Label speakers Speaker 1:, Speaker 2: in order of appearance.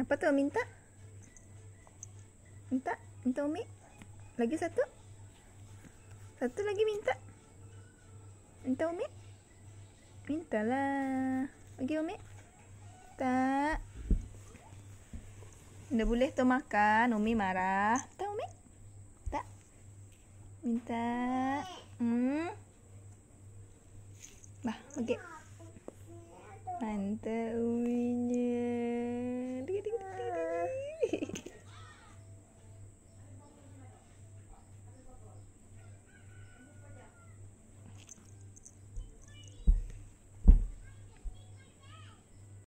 Speaker 1: Apa tu minta? Minta? Minta Umi? Lagi satu? Satu lagi minta? Minta Umi? Mintalah. Bagi Umi? Tak. Dah boleh tu makan. Umi marah. Tak Umi? Tak. Minta. Bah, bagi. Mantap Uminya.